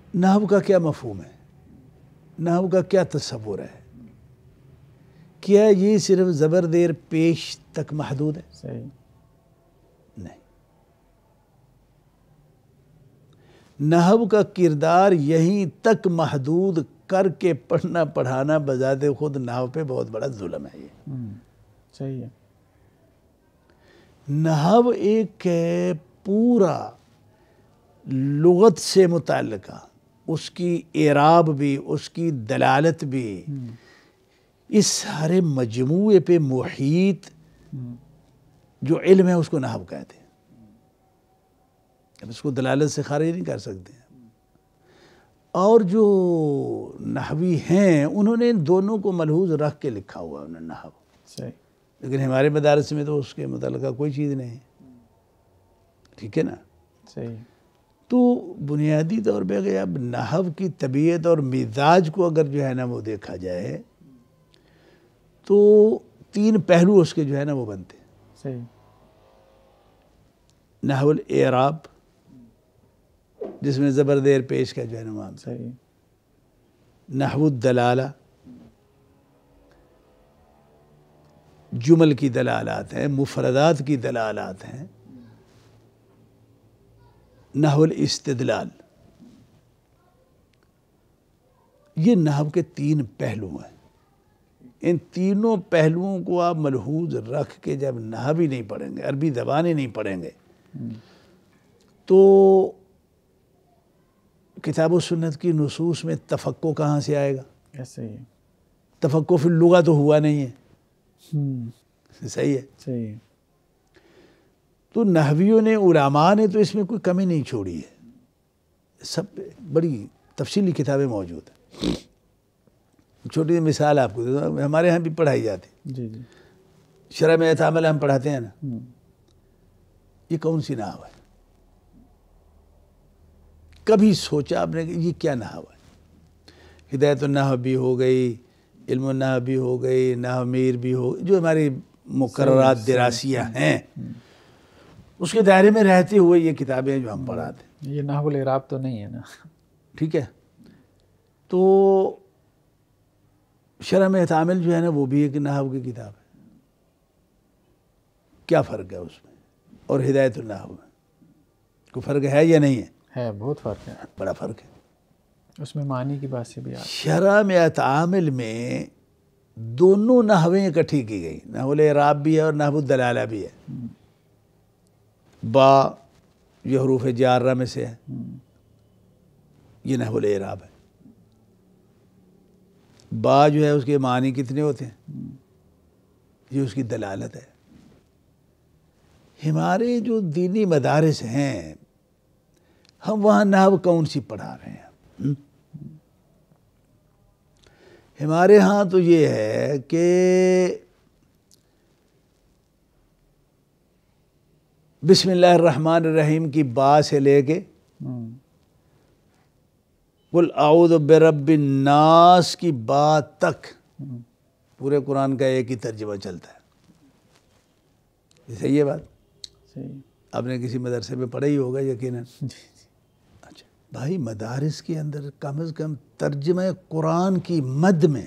نحو کا کیا مفہوم ہے، نحو کا کیا تصور ہے؟ کیا یہ صرف زبر زیر پیش تک محدود ہے؟ صحیح نہیں، نحو کا کردار یہیں تک محدود کر کے پڑھنا پڑھانا بذات خود نحو پہ بہت بڑا ظلم ہے۔ یہ صحیح ہے۔ نحو ایک ہے پورا لغت سے متعلقہ، اس کی اعراب بھی، اس کی دلالت بھی، اس سارے مجموعے پہ محیط جو علم ہے اس کو نحو کہتے ہیں۔ اب اس کو دلالت سے خارج نہیں کر سکتے ہیں۔ اور جو نحوی ہیں انہوں نے ان دونوں کو ملحوظ رکھ کے لکھا ہوا انہوں نے نحو، صحیح، لیکن ہمارے مدارس میں تو اس کے متعلقہ کوئی چیز نہیں ہے، ٹھیک ہے نا؟ صحیح، تو بنیادی طور پہ کہ اب نحو کی طبیعت اور مزاج کو اگر جو ہے نا وہ دیکھا جائے تو تین پہلو اس کے جو ہے نا وہ بنتے ہیں۔ صحیح، نحو الاعراب جس میں زبر زیر پیش کا جو ہے نا معاملہ، صحیح، نحو الدلالہ جمل کی دلالات ہیں، مفردات کی دلالات ہیں، نحو الاستدلال، یہ نحو کے تین پہلو ہیں۔ ان تینوں پہلوؤں کو آپ ملحوظ رکھ کے جب نحو ہی نہیں پڑھیں گے، عربی زبان ہی نہیں پڑھیں گے، تو کتاب و سنت کی نصوص میں تفقہ کہاں سے آئے گا؟ ایسے ہی، تفقہ فی اللغہ تو ہوا نہیں ہے۔ صحیح ہے۔ صحیح، تو نحویوں نے، علماء نے تو اس میں کوئی کمی نہیں چھوڑی ہے، سب بڑی تفصیلی کتابیں موجود ہیں۔ چھوٹی سی مثال آپ کو دیتا ہوں، ہمارے یہاں بھی پڑھائی جاتی، جی جی، شرح میں تعامل ہم پڑھاتے ہیں نا، یہ کون سی نحو ہے؟ کبھی سوچا آپ نے کہ یہ کیا نحو ہے؟ ہدایت النحو بھی ہو گئی، علم النحو بھی ہو گئی، نحو میر بھی ہو گئی، جو ہماری مقررات دراسیہ ہیں اس کے دائرے میں رہتے ہوئے یہ کتابیں جو ہم پڑھاتے ہیں، یہ نحو الاعراب تو نہیں ہے نا؟ ٹھیک ہے۔ تو شرح میں تعامل جو ہے نا وہ بھی ایک نحو کی کتاب ہے، کیا فرق ہے اس میں اور ہدایت النحو میں؟ کوئی فرق ہے یا نہیں ہے؟ ہے، بہت فرق ہے، بڑا فرق ہے۔ اس میں معنی کی بات سے بھی آتی شرح میں تعامل میں دونوں نحویں اکٹھی کی گئی، نحو الاعراب بھی ہے اور نحو الدلالہ بھی ہے۔ با یہ حروف جارہ میں سے ہے، یہ نحو الاعراب ہے۔ با جو ہے اس کے معنی کتنے ہوتے ہیں؟ یہ اس کی دلالت ہے۔ ہمارے جو دینی مدارس ہیں ہم وہاں نحو کون سی پڑھا رہے ہیں؟ ہمارے ہاں تو یہ ہے کہ بسم اللہ الرحمن الرحیم کی با سے لے کے قل اعوذ برب الناس کی با تک پورے قرآن کا ایک ہی ترجمہ چلتا ہے۔ صحیح ہے بات؟ صحیح، آپ نے کسی مدرسے میں پڑھا ہی ہوگا یقیناً۔ اچھا بھائی، مدارس کے اندر کم از کم ترجمہ قرآن کی مد میں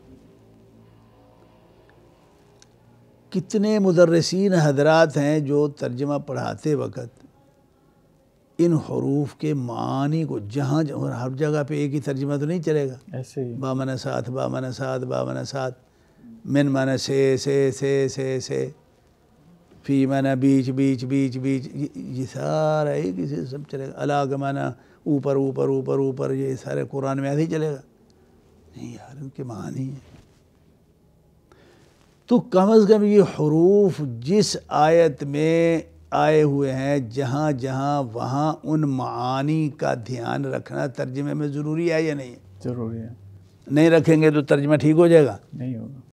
کتنے مدرسین حضرات ہیں جو ترجمہ پڑھاتے وقت ان حروف کے معانی کو جہاں ہر جگہ پہ ایک ہی ترجمہ تو نہیں چلے گا۔ ایسے ہی، با معنی ساتھ، با معنی ساتھ، با معنی ساتھ، من معنی سے، فی معنی بیچ بیچ بیچ بیچ، یہ سارا ایک ہی سے سب چلے گا۔ علا کا معنی اوپر اوپر اوپر اوپر، یہ سارے قرآن میں ایسے ہی چلے گا؟ نہیں یار، ان کے معانی ہیں۔ تو کم از کم یہ حروف جس آیت میں آئے ہوئے ہیں جہاں جہاں وہاں ان معانی کا دھیان رکھنا ترجمے میں ضروری ہے یا نہیں ہے؟ ضروری ہے، نہیں رکھیں گے تو ترجمہ ٹھیک ہو جائے گا؟ نہیں ہوگا۔